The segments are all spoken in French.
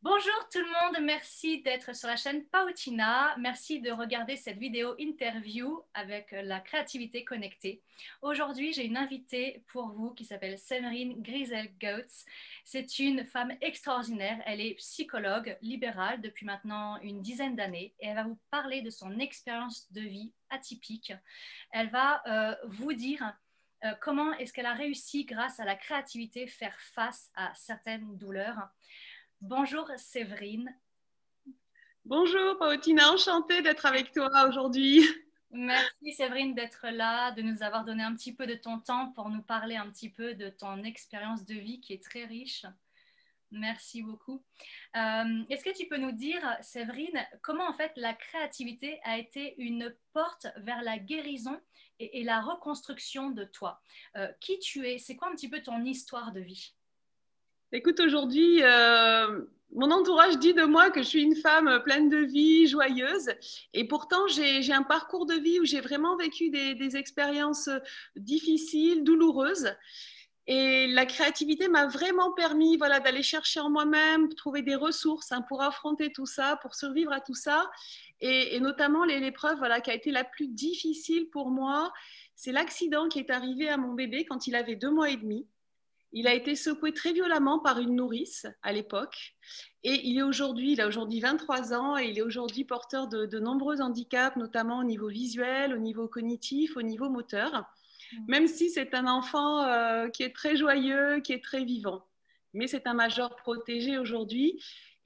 Bonjour tout le monde, merci d'être sur la chaîne Pautina. Merci de regarder cette vidéo interview avec la créativité connectée. Aujourd'hui, j'ai une invitée pour vous qui s'appelle Séverine Griezel-Goetz. C'est une femme extraordinaire. Elle est psychologue libérale depuis maintenant une dizaine d'années et elle va vous parler de son expérience de vie atypique. Elle va vous dire comment est-ce qu'elle a réussi grâce à la créativité faire face à certaines douleurs. Bonjour Séverine. Bonjour Pautina, enchantée d'être avec toi aujourd'hui. Merci Séverine d'être là, de nous avoir donné un petit peu de ton temps pour nous parler un petit peu de ton expérience de vie qui est très riche. Merci beaucoup. Est-ce que tu peux nous dire, Séverine, comment en fait la créativité a été une porte vers la guérison et la reconstruction de toi? Qui tu es? C'est quoi un petit peu ton histoire de vie? Écoute, aujourd'hui, mon entourage dit de moi que je suis une femme pleine de vie, joyeuse. Et pourtant, j'ai un parcours de vie où j'ai vraiment vécu des expériences difficiles, douloureuses. Et la créativité m'a vraiment permis d'aller chercher en moi-même, trouver des ressources pour affronter tout ça, pour survivre à tout ça. Et notamment, l'épreuve qui a été la plus difficile pour moi, c'est l'accident qui est arrivé à mon bébé quand il avait 2 mois et demi. Il a été secoué très violemment par une nourrice à l'époque et il a aujourd'hui 23 ans et il est aujourd'hui porteur de nombreux handicaps, notamment au niveau visuel, au niveau cognitif, au niveau moteur, même si c'est un enfant qui est très joyeux, qui est très vivant. Mais c'est un majeur protégé aujourd'hui.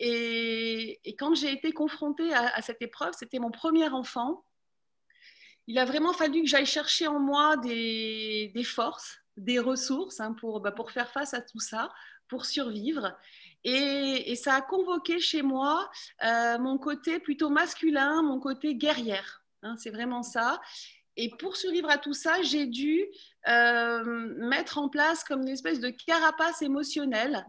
Et quand j'ai été confrontée à cette épreuve, c'était mon premier enfant. Il a vraiment fallu que j'aille chercher en moi des forces, des ressources pour faire face à tout ça, pour survivre. Et ça a convoqué chez moi mon côté plutôt masculin, mon côté guerrière. C'est vraiment ça. Et pour survivre à tout ça, j'ai dû mettre en place comme une espèce de carapace émotionnelle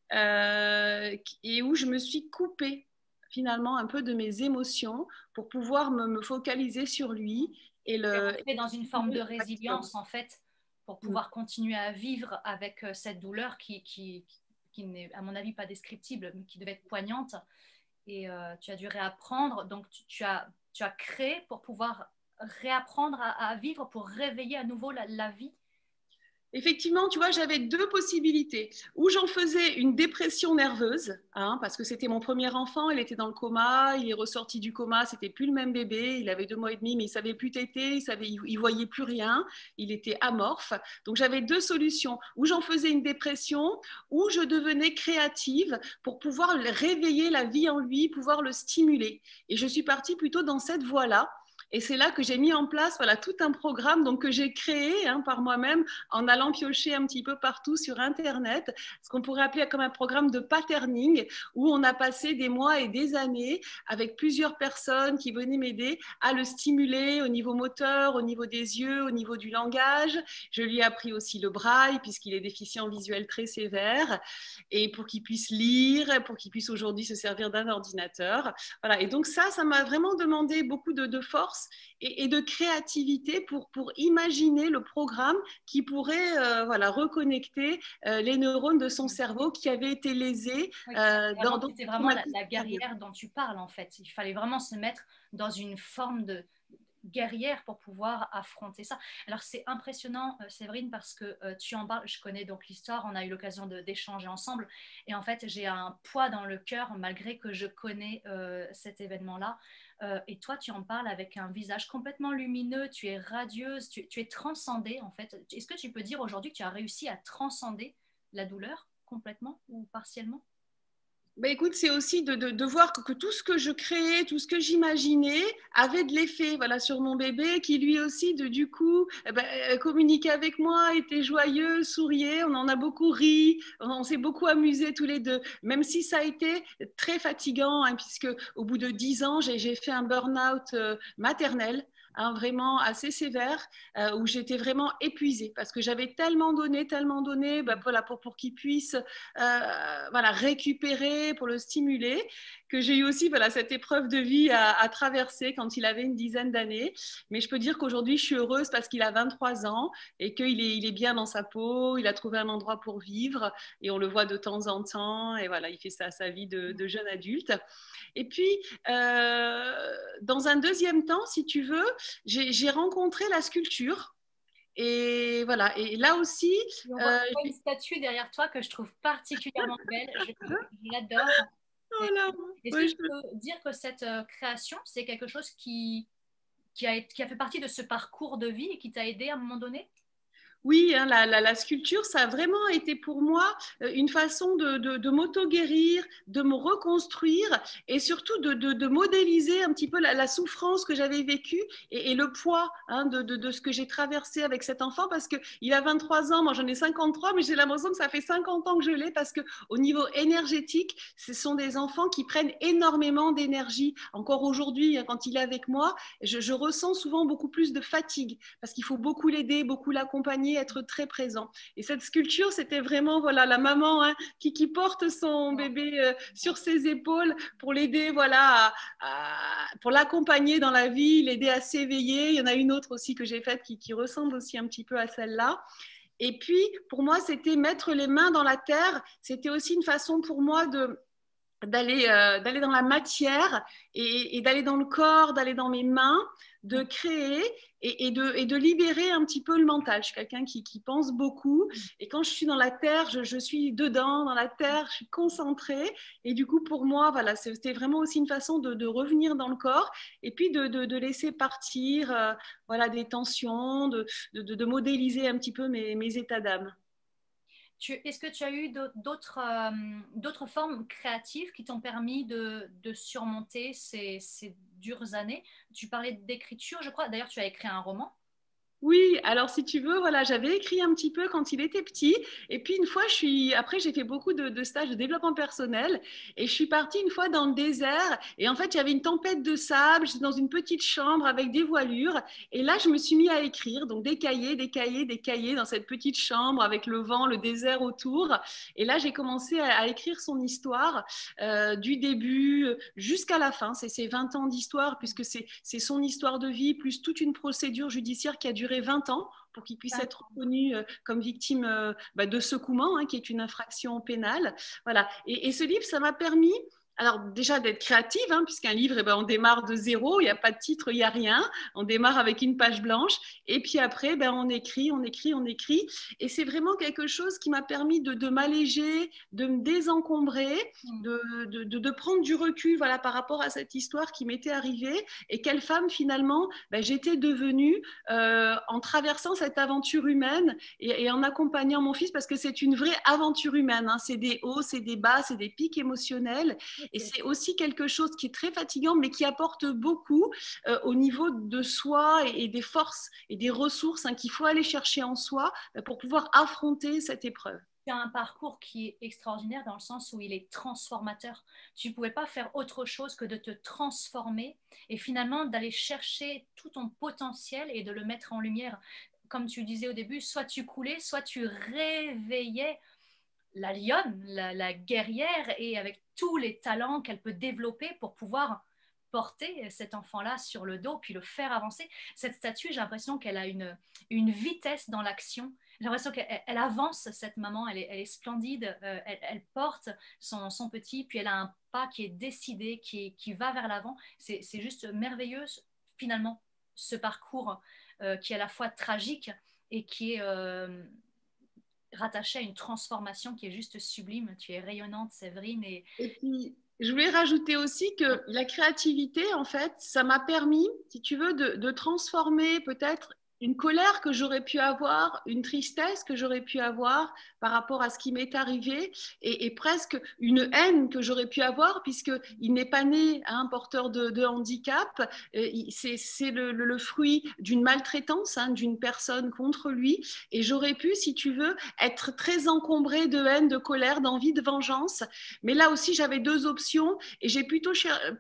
et où je me suis coupée finalement un peu de mes émotions pour pouvoir me focaliser sur lui et rentrer dans une forme de résilience en fait pour pouvoir continuer à vivre avec cette douleur qui n'est à mon avis pas descriptible mais qui devait être poignante et tu as dû réapprendre donc tu as créé pour pouvoir réapprendre à vivre pour réveiller à nouveau la vie. Effectivement, tu vois, j'avais 2 possibilités. Ou j'en faisais une dépression nerveuse, parce que c'était mon premier enfant, il était dans le coma, il est ressorti du coma, c'était plus le même bébé, il avait 2 mois et demi, mais il savait plus téter, il voyait plus rien, il était amorphe. Donc j'avais 2 solutions. Ou j'en faisais une dépression, ou je devenais créative pour pouvoir réveiller la vie en lui, pouvoir le stimuler. Et je suis partie plutôt dans cette voie-là. Et c'est là que j'ai mis en place tout un programme donc, que j'ai créé par moi-même en allant piocher un petit peu partout sur Internet, ce qu'on pourrait appeler comme un programme de patterning où on a passé des mois et des années avec plusieurs personnes qui venaient m'aider à le stimuler au niveau moteur, au niveau des yeux, au niveau du langage. Je lui ai appris aussi le braille puisqu'il est déficient visuel très sévère et pour qu'il puisse lire, pour qu'il puisse aujourd'hui se servir d'un ordinateur. Voilà. Et donc ça m'a vraiment demandé beaucoup de force et de créativité pour imaginer le programme qui pourrait reconnecter les neurones de son cerveau qui avaient été lésés. Oui, c'était vraiment la guerrière dont tu parles en fait. Il fallait vraiment se mettre dans une forme de guerrière pour pouvoir affronter ça. Alors c'est impressionnant Séverine parce que tu en parles, je connais donc l'histoire, on a eu l'occasion d'échanger ensemble et en fait j'ai un poids dans le cœur malgré que je connais cet événement-là et toi tu en parles avec un visage complètement lumineux, tu es radieuse, tu es transcendée en fait. Est-ce que tu peux dire aujourd'hui que tu as réussi à transcender la douleur complètement ou partiellement? Écoute, c'est aussi de voir que tout ce que je créais, tout ce que j'imaginais avait de l'effet sur mon bébé qui lui aussi, du coup, communiquait avec moi, était joyeux, souriait, on en a beaucoup ri, on s'est beaucoup amusés tous les deux, même si ça a été très fatigant, puisque au bout de 10 ans, j'ai fait un burn-out maternel. hein, vraiment assez sévère, où j'étais vraiment épuisée parce que j'avais tellement donné bah, voilà, pour qu'il puisse voilà, récupérer, pour le stimuler, que j'ai eu aussi voilà, cette épreuve de vie à traverser quand il avait une dizaine d'années. Mais je peux dire qu'aujourd'hui, je suis heureuse parce qu'il a 23 ans et il est bien dans sa peau, il a trouvé un endroit pour vivre et on le voit de temps en temps et voilà, il fait ça sa vie de jeune adulte. Et puis, dans un deuxième temps, si tu veux, j'ai rencontré la sculpture. Et voilà, et là aussi, On voit une statue derrière toi que je trouve particulièrement belle. Je l'adore. voilà, Est-ce que ouais, tu peux dire que cette création, c'est quelque chose qui a fait partie de ce parcours de vie et qui t'a aidé à un moment donné? oui, hein, la sculpture, ça a vraiment été pour moi une façon de m'auto-guérir, de me reconstruire et surtout de modéliser un petit peu la souffrance que j'avais vécue et le poids hein, de ce que j'ai traversé avec cet enfant parce qu'il a 23 ans, moi j'en ai 53, mais j'ai l'impression que ça fait 50 ans que je l'ai parce qu'au niveau énergétique, ce sont des enfants qui prennent énormément d'énergie. Encore aujourd'hui, hein, quand il est avec moi, je ressens souvent beaucoup plus de fatigue parce qu'il faut beaucoup l'aider, beaucoup l'accompagner, être très présent. Et cette sculpture, c'était vraiment voilà la maman hein, qui porte son bébé sur ses épaules pour l'aider voilà pour l'accompagner dans la vie, l'aider à s'éveiller. Il y en a une autre aussi que j'ai faite qui ressemble aussi un petit peu à celle-là. Et puis pour moi, c'était mettre les mains dans la terre. C'était aussi une façon pour moi d'aller dans la matière et d'aller dans le corps, d'aller dans mes mains, de créer et de libérer un petit peu le mental. Je suis quelqu'un qui pense beaucoup et quand je suis dans la terre, je suis dedans, dans la terre, je suis concentrée et du coup pour moi, voilà, c'était vraiment aussi une façon de revenir dans le corps et puis de laisser partir voilà, des tensions, de modéliser un petit peu mes états d'âme. Est-ce que tu as eu d'autres formes créatives qui t'ont permis de surmonter ces dures années? Tu parlais d'écriture, je crois. D'ailleurs, tu as écrit un roman. Oui, alors si tu veux, voilà, j'avais écrit un petit peu quand il était petit. Et puis une fois, après, j'ai fait beaucoup de stages de développement personnel. Et je suis partie une fois dans le désert. Et en fait, il y avait une tempête de sable. J'étais dans une petite chambre avec des voilures. Et là, je me suis mis à écrire. Donc des cahiers, des cahiers, des cahiers dans cette petite chambre avec le vent, le désert autour. Et là, j'ai commencé à écrire son histoire du début jusqu'à la fin. C'est 20 ans d'histoire puisque c'est son histoire de vie plus toute une procédure judiciaire qui a duré 20 ans pour qu'il puisse être reconnu comme victime de secouement, hein, qui est une infraction pénale. Voilà. Et ce livre, ça m'a permis alors déjà d'être créative, hein, puisqu'un livre, eh ben, on démarre de zéro, il n'y a pas de titre, il n'y a rien. On démarre avec une page blanche et puis après, ben, on écrit, on écrit, on écrit. Et c'est vraiment quelque chose qui m'a permis de m'alléger, de me désencombrer, de prendre du recul voilà, par rapport à cette histoire qui m'était arrivée et quelle femme finalement ben, j'étais devenue en traversant cette aventure humaine et en accompagnant mon fils parce que c'est une vraie aventure humaine. Hein. C'est des hauts, c'est des bas, c'est des pics émotionnels. Et c'est aussi quelque chose qui est très fatigant, mais qui apporte beaucoup au niveau de soi et des forces et des ressources hein, qu'il faut aller chercher en soi pour pouvoir affronter cette épreuve. Tu as un parcours qui est extraordinaire dans le sens où il est transformateur. Tu ne pouvais pas faire autre chose que de te transformer et finalement d'aller chercher tout ton potentiel et de le mettre en lumière. Comme tu disais au début, soit tu coulais, soit tu réveillais la lionne, la guerrière, et avec tous les talents qu'elle peut développer pour pouvoir porter cet enfant-là sur le dos, puis le faire avancer. Cette statue, j'ai l'impression qu'elle a une vitesse dans l'action. J'ai l'impression qu'elle avance, cette maman, elle est splendide, elle porte son petit, puis elle a un pas qui est décidé, qui va vers l'avant. C'est juste merveilleux, finalement, ce parcours qui est à la fois tragique et qui est rattachée à une transformation qui est juste sublime. Tu es rayonnante, Séverine. Et puis, je voulais rajouter aussi que la créativité, en fait, ça m'a permis, si tu veux, de transformer peut-être une colère que j'aurais pu avoir, une tristesse que j'aurais pu avoir par rapport à ce qui m'est arrivé et presque une haine que j'aurais pu avoir puisqu'il n'est pas né un porteur de handicap. C'est le fruit d'une maltraitance d'une personne contre lui et j'aurais pu, si tu veux, être très encombrée de haine, de colère, d'envie de vengeance. Mais là aussi, j'avais deux options et j'ai plutôt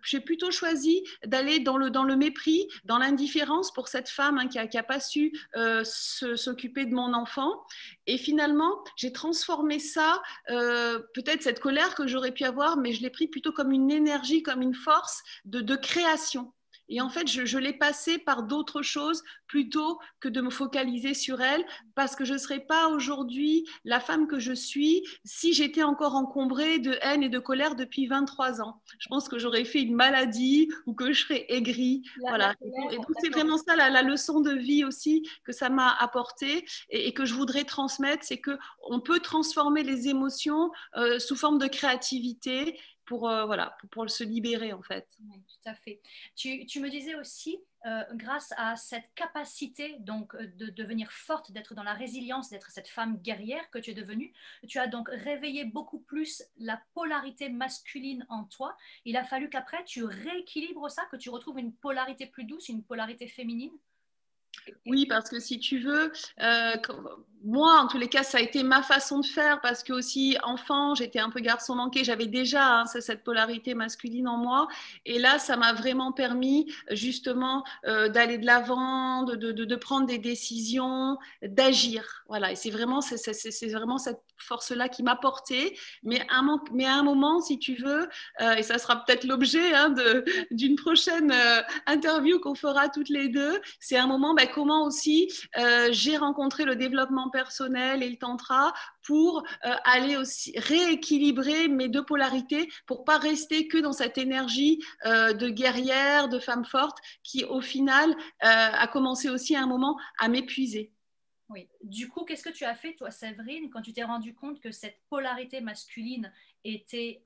choisi d'aller dans le mépris, dans l'indifférence pour cette femme qui a pas su s'occuper de mon enfant. Et finalement, j'ai transformé ça, peut-être cette colère que j'aurais pu avoir, mais je l'ai pris plutôt comme une énergie, comme une force de création. Et en fait, je l'ai passé par d'autres choses plutôt que de me focaliser sur elle, parce que je ne serais pas aujourd'hui la femme que je suis si j'étais encore encombrée de haine et de colère depuis 23 ans. Je pense que j'aurais fait une maladie ou que je serais aigrie. Voilà. Et donc, c'est vraiment ça la leçon de vie aussi que ça m'a apporté et que je voudrais transmettre, c'est qu'on peut transformer les émotions sous forme de créativité pour se libérer en fait. Oui, tout à fait. Tu me disais aussi, grâce à cette capacité donc de devenir forte, d'être dans la résilience, d'être cette femme guerrière que tu es devenue, tu as donc réveillé beaucoup plus la polarité masculine en toi. Il a fallu qu'après tu rééquilibres ça, que tu retrouves une polarité plus douce, une polarité féminine. Oui, parce que si tu veux, moi, en tous les cas, ça a été ma façon de faire parce que aussi, enfant, j'étais un peu garçon manqué, j'avais déjà cette polarité masculine en moi. Et là, ça m'a vraiment permis justement d'aller de l'avant, de prendre des décisions, d'agir. Voilà, et c'est vraiment cette force-là qui m'a portée. Mais à un moment, si tu veux, et ça sera peut-être l'objet d'une prochaine interview qu'on fera toutes les deux, c'est un moment, comment aussi j'ai rencontré le développement personnel et le tantra pour aller aussi rééquilibrer mes deux polarités pour pas rester que dans cette énergie de guerrière, de femme forte qui au final a commencé aussi à un moment à m'épuiser. Oui. Du coup, qu'est-ce que tu as fait, toi, Séverine, quand tu t'es rendu compte que cette polarité masculine était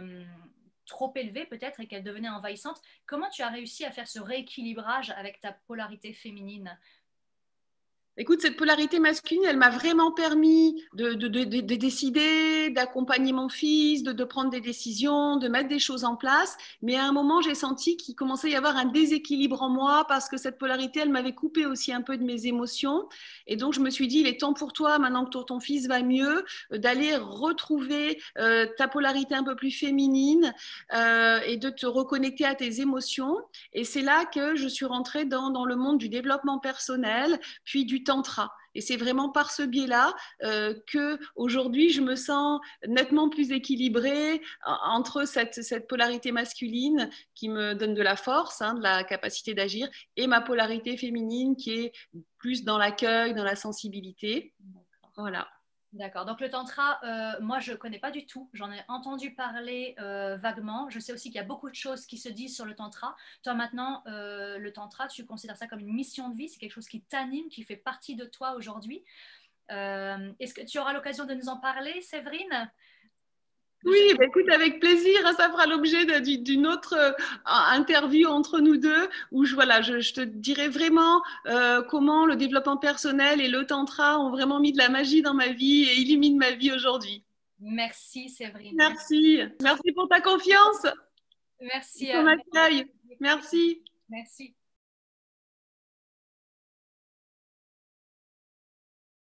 trop élevée, peut-être, et qu'elle devenait envahissante? Comment tu as réussi à faire ce rééquilibrage avec ta polarité féminine? Écoute, cette polarité masculine, elle m'a vraiment permis de décider, d'accompagner mon fils, de prendre des décisions, de mettre des choses en place. Mais à un moment, j'ai senti qu'il commençait à y avoir un déséquilibre en moi parce que cette polarité, elle m'avait coupé aussi un peu de mes émotions. Et donc, je me suis dit, il est temps pour toi, maintenant que ton fils va mieux, d'aller retrouver ta polarité un peu plus féminine et de te reconnecter à tes émotions. Et c'est là que je suis rentrée dans le monde du développement personnel, puis du tantra. Et c'est vraiment par ce biais-là qu'aujourd'hui, je me sens nettement plus équilibrée entre cette polarité masculine qui me donne de la force, de la capacité d'agir, et ma polarité féminine qui est plus dans l'accueil, dans la sensibilité. Voilà. D'accord. Donc le tantra, moi je ne connais pas du tout. J'en ai entendu parler vaguement. Je sais aussi qu'il y a beaucoup de choses qui se disent sur le tantra. Toi maintenant, le tantra, tu considères ça comme une mission de vie? C'est quelque chose qui t'anime, qui fait partie de toi aujourd'hui. Est-ce que tu auras l'occasion de nous en parler, Séverine? Oui, écoute, avec plaisir, ça fera l'objet d'une autre interview entre nous deux où je te dirai vraiment comment le développement personnel et le tantra ont vraiment mis de la magie dans ma vie et illuminent ma vie aujourd'hui. Merci, Séverine. Merci. Merci pour ta confiance. Merci. Pour ton accueil. Merci. Merci.